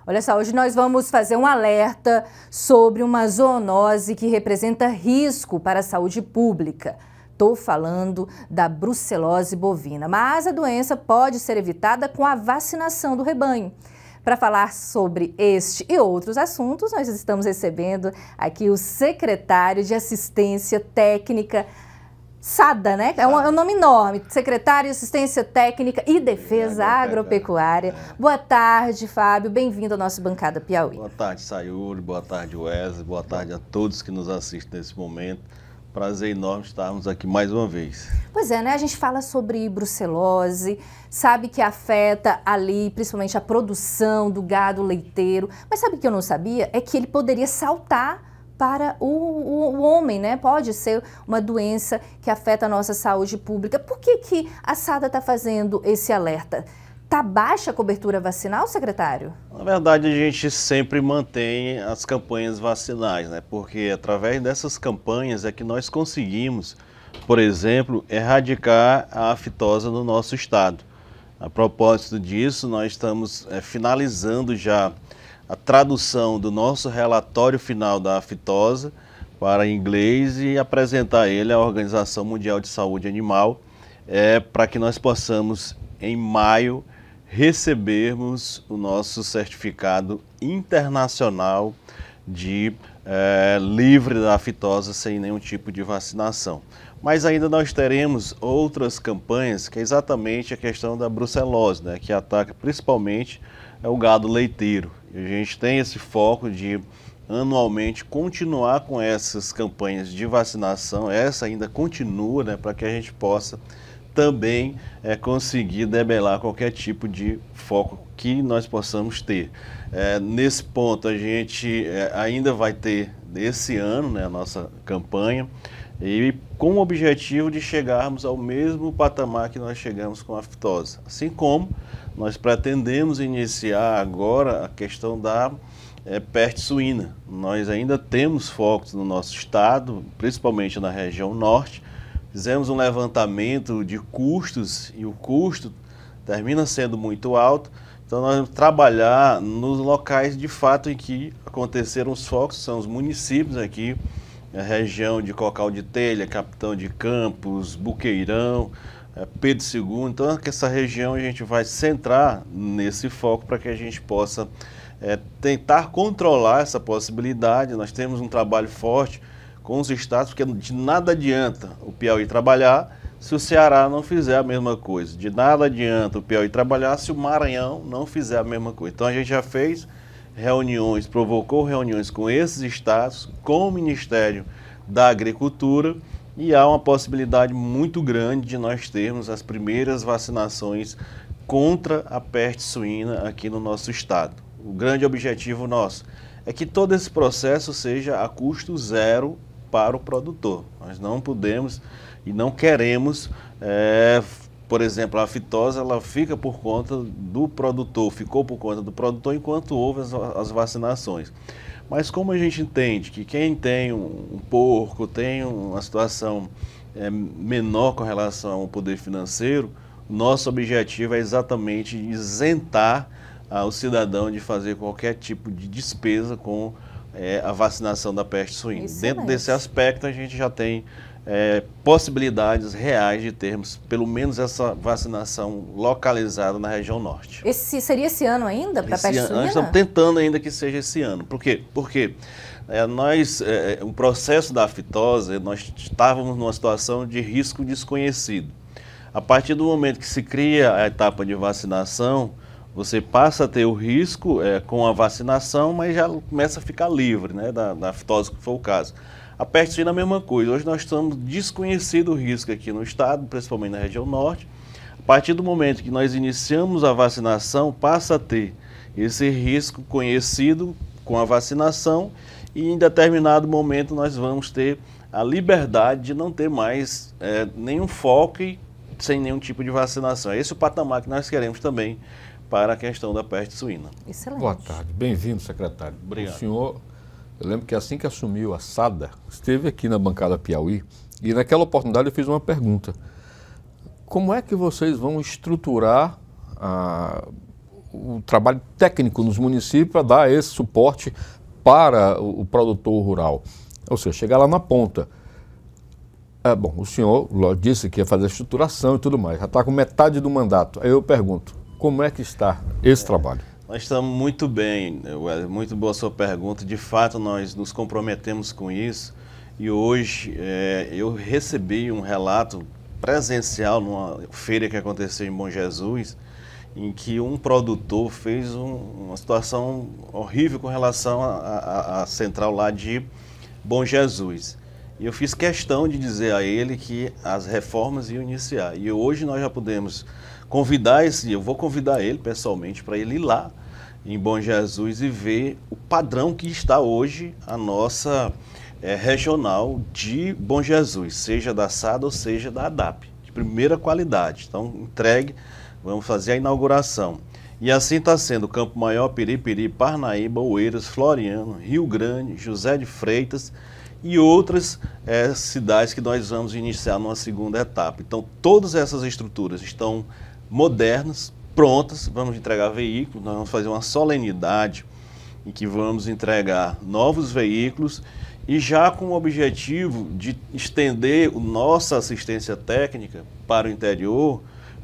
Olha só, hoje nós vamos fazer um alerta sobre uma zoonose que representa risco para a saúde pública. Estou falando da brucelose bovina, mas a doença pode ser evitada com a vacinação do rebanho. Para falar sobre este e outros assuntos, nós estamos recebendo aqui o secretário de Assistência Técnica, SADA, né? É um nome enorme, Secretário de Assistência Técnica e Defesa Agropecuária. Boa tarde, Fábio, bem-vindo à nossa bancada Piauí. Boa tarde, Sayuri, boa tarde, Wesley, boa tarde a todos que nos assistem nesse momento. Prazer enorme estarmos aqui mais uma vez. Pois é, né? A gente fala sobre brucelose, sabe que afeta ali, principalmente a produção do gado leiteiro, mas sabe o que eu não sabia? É que ele poderia saltar para o homem, né? Pode ser uma doença que afeta a nossa saúde pública. Por que a SADA está fazendo esse alerta? Está baixa a cobertura vacinal, secretário? Na verdade, a gente sempre mantém as campanhas vacinais, né? Porque através dessas campanhas é que nós conseguimos, por exemplo, erradicar a aftosa no nosso estado. A propósito disso, nós estamos finalizando já a tradução do nosso relatório final da aftosa para inglês e apresentar ele à Organização Mundial de Saúde Animal, para que nós possamos, em maio, recebermos o nosso certificado internacional de livre da aftosa sem nenhum tipo de vacinação. Mas ainda nós teremos outras campanhas, que é exatamente a questão da brucelose, né, que ataca principalmente o gado leiteiro. E a gente tem esse foco de anualmente continuar com essas campanhas de vacinação, essa ainda continua, né, para que a gente possa também conseguir debelar qualquer tipo de foco que nós possamos ter. Nesse ponto a gente ainda vai ter esse ano, né, a nossa campanha, e com o objetivo de chegarmos ao mesmo patamar que nós chegamos com a aftosa. Assim como nós pretendemos iniciar agora a questão da peste suína. Nós ainda temos focos no nosso estado, principalmente na região norte. Fizemos um levantamento de custos e o custo termina sendo muito alto. Então nós vamos trabalhar nos locais de fato em que aconteceram os focos, são os municípios aqui, a região de Cocal de Telha, Capitão de Campos, Buqueirão, Pedro II. Então essa região a gente vai centrar nesse foco para que a gente possa tentar controlar essa possibilidade. Nós temos um trabalho forte com os estados, porque de nada adianta o Piauí trabalhar se o Ceará não fizer a mesma coisa. De nada adianta o Piauí trabalhar se o Maranhão não fizer a mesma coisa. Então a gente já fez reuniões, provocou reuniões com esses estados, com o Ministério da Agricultura, e há uma possibilidade muito grande de nós termos as primeiras vacinações contra a peste suína aqui no nosso estado. O grande objetivo nosso é que todo esse processo seja a custo zero para o produtor. Nós não podemos e não queremos, por exemplo, a aftosa ela fica por conta do produtor, ficou por conta do produtor enquanto houve as vacinações. Mas como a gente entende que quem tem um porco, tem uma situação menor com relação ao poder financeiro, nosso objetivo é exatamente isentar o cidadão de fazer qualquer tipo de despesa com a vacinação da peste suína. Excelente. Dentro desse aspecto a gente já tem possibilidades reais de termos pelo menos essa vacinação localizada na região norte. Seria esse ano ainda para a peste suína? Nós estamos tentando ainda que seja esse ano. Por quê? Porque o processo da aftosa, nós estávamos numa situação de risco desconhecido. A partir do momento que se cria a etapa de vacinação, você passa a ter o risco com a vacinação, mas já começa a ficar livre, né, da aftosa, que foi o caso. A peste suína é a mesma coisa. Hoje nós estamos desconhecido o risco aqui no estado, principalmente na região norte. A partir do momento que nós iniciamos a vacinação, passa a ter esse risco conhecido com a vacinação e em determinado momento nós vamos ter a liberdade de não ter mais nenhum foco e sem nenhum tipo de vacinação. É esse o patamar que nós queremos também para a questão da peste suína. Excelente. Boa tarde, bem-vindo, secretário. Obrigado. O senhor, eu lembro que assim que assumiu a SADA, esteve aqui na bancada Piauí e naquela oportunidade eu fiz uma pergunta. Como é que vocês vão estruturar o trabalho técnico nos municípios para dar esse suporte para o produtor rural. Ou seja, chegar lá na ponta. Bom, o senhor disse que ia fazer a estruturação e tudo mais, já está com metade do mandato. Aí eu pergunto, como é que está esse trabalho? Nós estamos muito bem, muito boa a sua pergunta. De fato, nós nos comprometemos com isso e hoje eu recebi um relato presencial numa feira que aconteceu em Bom Jesus, em que um produtor fez uma situação horrível com relação à central lá de Bom Jesus. E eu fiz questão de dizer a ele que as reformas iam iniciar. E hoje nós já podemos convidar eu vou convidar ele pessoalmente para ele ir lá em Bom Jesus e ver o padrão que está hoje a nossa regional de Bom Jesus, seja da SADA ou seja da ADAP, de primeira qualidade. Então, entregue, vamos fazer a inauguração. E assim está sendo Campo Maior, Piripiri, Parnaíba, Oeiras, Floriano, Rio Grande, José de Freitas e outras cidades que nós vamos iniciar numa segunda etapa. Então, todas essas estruturas estão modernas, prontas, vamos entregar veículos, nós vamos fazer uma solenidade em que vamos entregar novos veículos e já com o objetivo de estender a nossa assistência técnica para o interior,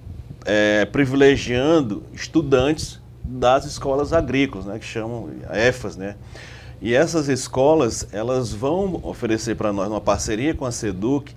privilegiando estudantes das escolas agrícolas, né, que chamam EFAS, né? E essas escolas, elas vão oferecer para nós, numa parceria com a SEDUC,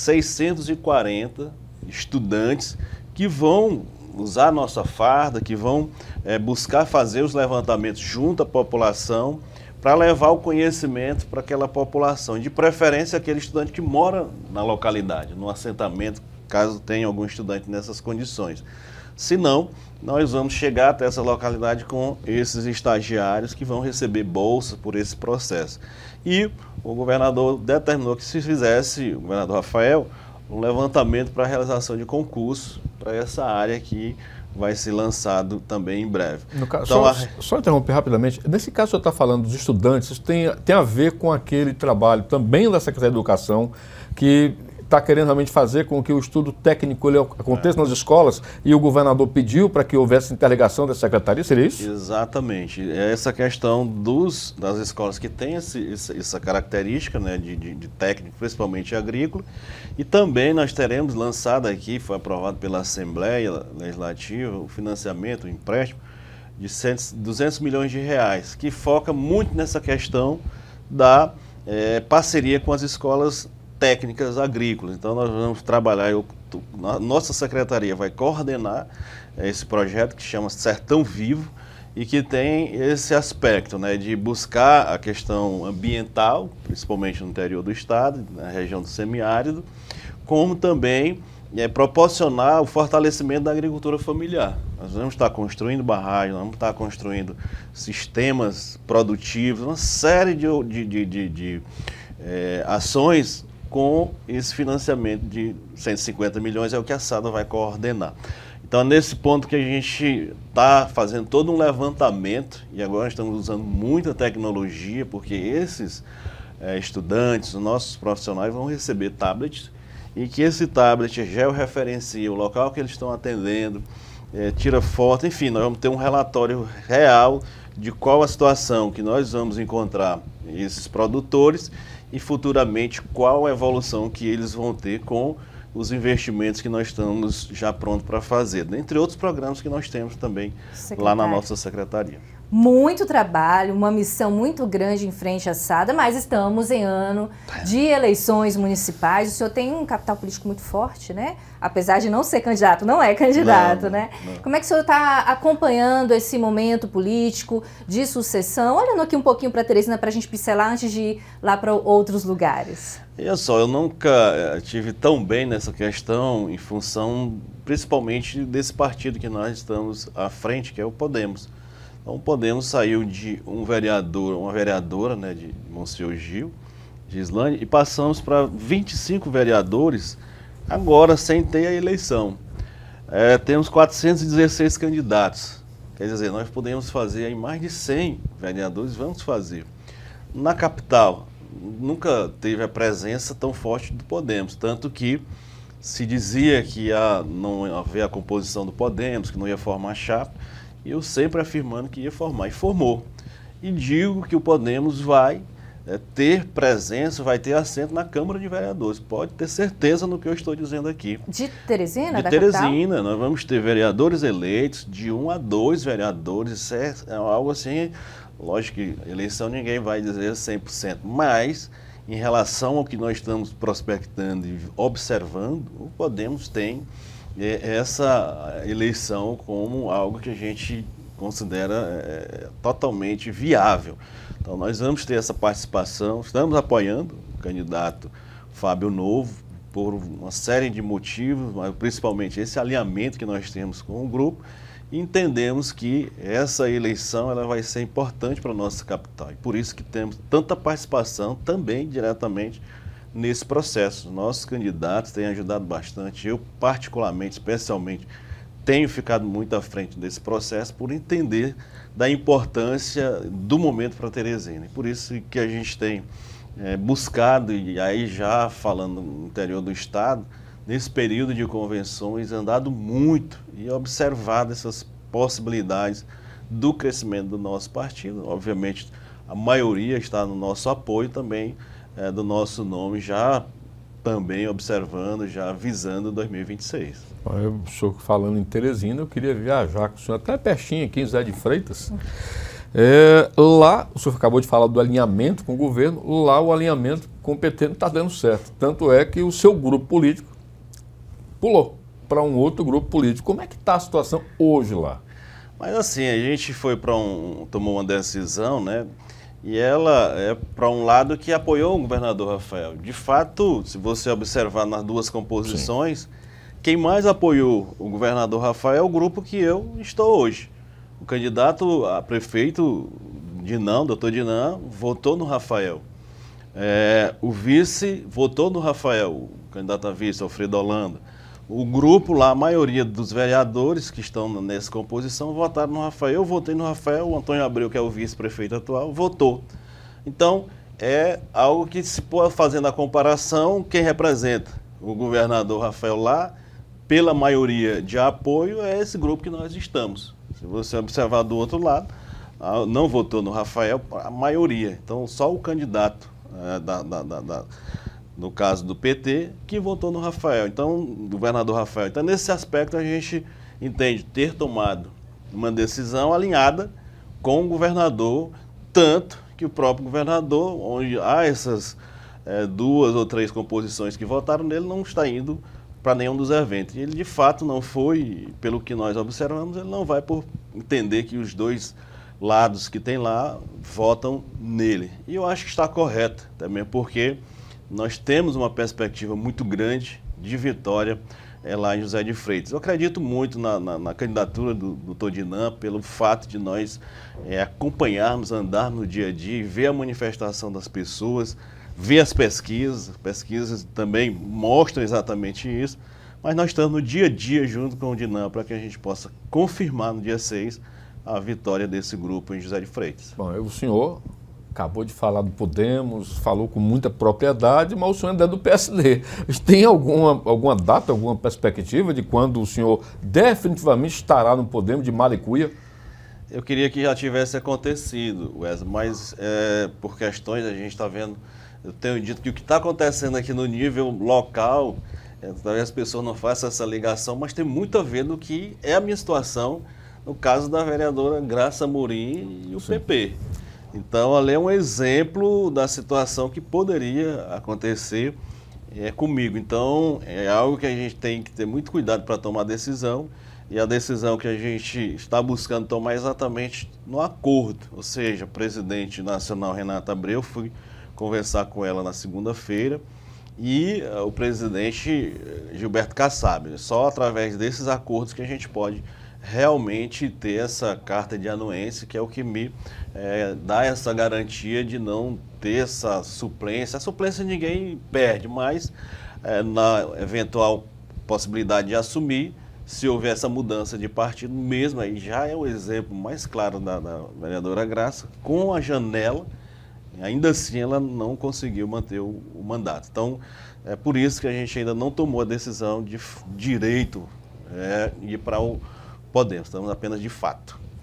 640 estudantes que vão usar a nossa farda, que vão buscar fazer os levantamentos junto à população para levar o conhecimento para aquela população, de preferência aquele estudante que mora na localidade, no assentamento, caso tenha algum estudante nessas condições. Se não, nós vamos chegar até essa localidade com esses estagiários que vão receber bolsa por esse processo. E o governador determinou que se fizesse, o governador Rafael, um levantamento para a realização de concurso para essa área que vai ser lançado também em breve. No caso, então, só interromper rapidamente, nesse caso o senhor está falando dos estudantes, isso tem a ver com aquele trabalho também da Secretaria de Educação que está querendo realmente fazer com que o estudo técnico aconteça nas escolas e o governador pediu para que houvesse interligação da secretaria, seria isso? Exatamente. Essa questão das escolas que têm essa característica, né, de técnico, principalmente agrícola, e também nós teremos lançado aqui, foi aprovado pela Assembleia Legislativa, o financiamento, o empréstimo de 200 milhões de reais, que foca muito nessa questão da parceria com as escolas técnicas agrícolas. Então nós vamos trabalhar, nossa secretaria vai coordenar esse projeto que chama Sertão Vivo e que tem esse aspecto, né, de buscar a questão ambiental, principalmente no interior do estado, na região do semiárido, como também proporcionar o fortalecimento da agricultura familiar. Nós vamos estar construindo barragens, nós vamos estar construindo sistemas produtivos, uma série de ações com esse financiamento de 150 milhões, é o que a SADA vai coordenar. Então, é nesse ponto que a gente está fazendo todo um levantamento, e agora estamos usando muita tecnologia, porque esses estudantes, os nossos profissionais vão receber tablets, e que esse tablet georreferencia o local que eles estão atendendo, tira foto, enfim, nós vamos ter um relatório real de qual a situação que nós vamos encontrar esses produtores e futuramente qual a evolução que eles vão ter com os investimentos que nós estamos já prontos para fazer, dentre outros programas que nós temos também lá na nossa secretaria. Muito trabalho, uma missão muito grande em frente à SADA, mas estamos em ano de eleições municipais. O senhor tem um capital político muito forte, né? Apesar de não ser candidato, não é candidato, né? Não. Como é que o senhor está acompanhando esse momento político de sucessão? Olhando aqui um pouquinho para a Teresina para a gente pincelar antes de ir lá para outros lugares. Olha só, eu nunca estive tão bem nessa questão em função principalmente desse partido que nós estamos à frente, que é o Podemos. Então, o Podemos saiu de um vereador, uma vereadora, né, de Monsenhor Gil, de Islândia, e passamos para 25 vereadores, agora sem ter a eleição. Temos 416 candidatos, quer dizer, nós podemos fazer aí mais de 100 vereadores, vamos fazer. Na capital, nunca teve a presença tão forte do Podemos, tanto que se dizia que não ia haver a composição do Podemos, que não ia formar chapa, e eu sempre afirmando que ia formar, e formou. E digo que o Podemos vai ter presença, vai ter assento na Câmara de Vereadores. Pode ter certeza no que eu estou dizendo aqui. De Teresina, de Teresina, nós vamos ter vereadores eleitos, de 1 a 2 vereadores, isso é algo assim, lógico que eleição ninguém vai dizer 100%, mas em relação ao que nós estamos prospectando e observando, o Podemos tem essa eleição como algo que a gente considera totalmente viável. Então nós vamos ter essa participação, estamos apoiando o candidato Fábio Novo por uma série de motivos, mas principalmente esse alinhamento que nós temos com o grupo, e entendemos que essa eleição ela vai ser importante para a nossa capital. E por isso que temos tanta participação também diretamente nesse processo. Nossos candidatos têm ajudado bastante, eu particularmente, especialmente, tenho ficado muito à frente desse processo por entender da importância do momento para Teresina. E por isso que a gente tem buscado, e aí já falando no interior do estado, nesse período de convenções, andado muito e observado essas possibilidades do crescimento do nosso partido. Obviamente, a maioria está no nosso apoio também, do nosso nome, já também observando, já visando 2026. O senhor falando em Teresina, eu queria viajar com o senhor até pertinho aqui em José de Freitas. Lá, o senhor acabou de falar do alinhamento com o governo, lá o alinhamento com o PT não está dando certo. Tanto é que o seu grupo político pulou para um outro grupo político. Como é que está a situação hoje lá? Mas assim, a gente foi tomou uma decisão, né? E ela é para um lado que apoiou o governador Rafael. De fato, se você observar nas duas composições, sim, quem mais apoiou o governador Rafael é o grupo que eu estou hoje. O candidato a prefeito, Dinan, doutor Dinan, votou no Rafael. O vice votou no Rafael, o candidato a vice, Alfredo Holanda. O grupo lá, a maioria dos vereadores que estão nessa composição votaram no Rafael. Eu votei no Rafael, o Antônio Abreu, que é o vice-prefeito atual, votou. Então, é algo que se pode fazer na comparação, quem representa o governador Rafael lá, pela maioria de apoio, é esse grupo que nós estamos. Se você observar do outro lado, não votou no Rafael, a maioria. Então, só o candidato no caso do PT, que votou no Rafael, então, do governador Rafael. Então, nesse aspecto, a gente entende ter tomado uma decisão alinhada com o governador, tanto que o próprio governador, onde há essas 2 ou 3 composições que votaram nele, não está indo para nenhum dos eventos. E ele, de fato, não foi, pelo que nós observamos, ele não vai por entender que os dois lados que tem lá votam nele. E eu acho que está correto também, porque nós temos uma perspectiva muito grande de vitória lá em José de Freitas. Eu acredito muito na candidatura do Dr. Dinan, pelo fato de nós acompanharmos, andarmos no dia a dia, ver a manifestação das pessoas, ver as pesquisas também mostram exatamente isso, mas nós estamos no dia a dia junto com o Dinan para que a gente possa confirmar no dia 6 a vitória desse grupo em José de Freitas. Bom, o senhor acabou de falar do Podemos, falou com muita propriedade, mas o senhor ainda é do PSD. Tem alguma data, alguma perspectiva de quando o senhor definitivamente estará no Podemos de Malicuia? Eu queria que já tivesse acontecido, Wesley, mas por questões a gente está vendo, eu tenho dito que o que está acontecendo aqui no nível local, talvez as pessoas não façam essa ligação, mas tem muito a ver no que é a minha situação no caso da vereadora Graça Amorim e o Sim. PP. Então, ali é um exemplo da situação que poderia acontecer comigo. Então, é algo que a gente tem que ter muito cuidado para tomar decisão, e a decisão que a gente está buscando tomar é exatamente no acordo. Ou seja, a presidente nacional Renata Abreu, fui conversar com ela na segunda-feira, e o presidente Gilberto Kassab. Só através desses acordos que a gente pode realmente ter essa carta de anuência, que é o que me dá essa garantia de não ter essa suplência. A suplência ninguém perde, mas na eventual possibilidade de assumir, se houver essa mudança de partido mesmo, aí já é o exemplo mais claro da vereadora Graça, com a janela, ainda assim ela não conseguiu manter o mandato. Então, é por isso que a gente ainda não tomou a decisão de direito ir para o Podemos, estamos apenas de fato.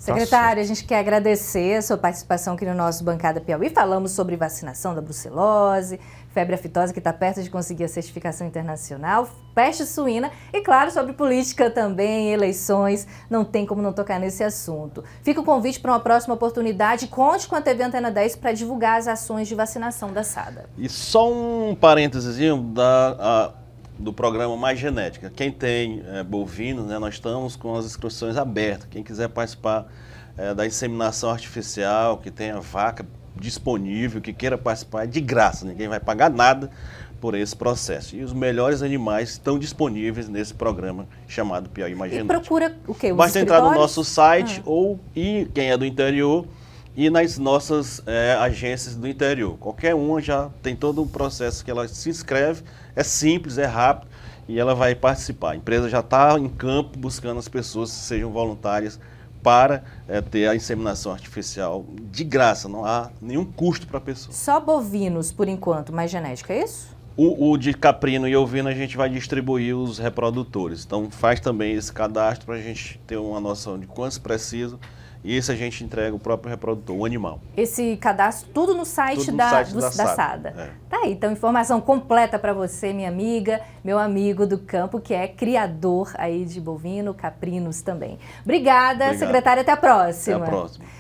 Secretário, a gente quer agradecer a sua participação aqui no nosso Bancada Piauí. Falamos sobre vacinação da brucelose, febre aftosa, que está perto de conseguir a certificação internacional, peste suína e, claro, sobre política também, eleições. Não tem como não tocar nesse assunto. Fica o convite para uma próxima oportunidade. Conte com a TV Antena 10 para divulgar as ações de vacinação da SADA. E só um parênteses do programa Mais Genética. Quem tem bovinos, né, nós estamos com as inscrições abertas. Quem quiser participar da inseminação artificial, que tenha vaca disponível, que queira participar, é de graça, ninguém vai pagar nada por esse processo. E os melhores animais estão disponíveis nesse programa chamado Piauí Mais Genética. E procura o quê? Os Basta entrar no escritórios? nosso site e quem é do interior, e nas nossas agências do interior. Qualquer uma já tem todo o processo que ela se inscreve, é simples, é rápido e ela vai participar. A empresa já está em campo buscando as pessoas que sejam voluntárias para ter a inseminação artificial de graça, não há nenhum custo para a pessoa. Só bovinos, por enquanto, Mais Genética, é isso? O de caprino e ovino a gente vai distribuir os reprodutores. Então faz também esse cadastro para a gente ter uma noção de quantos precisam. E esse a gente entrega o próprio reprodutor, o animal. Esse cadastro, tudo no site, da SADA. Tá aí, então informação completa para você, minha amiga, meu amigo do campo, que é criador aí de bovino, caprinos também. Obrigada, secretária, até a próxima. Até a próxima.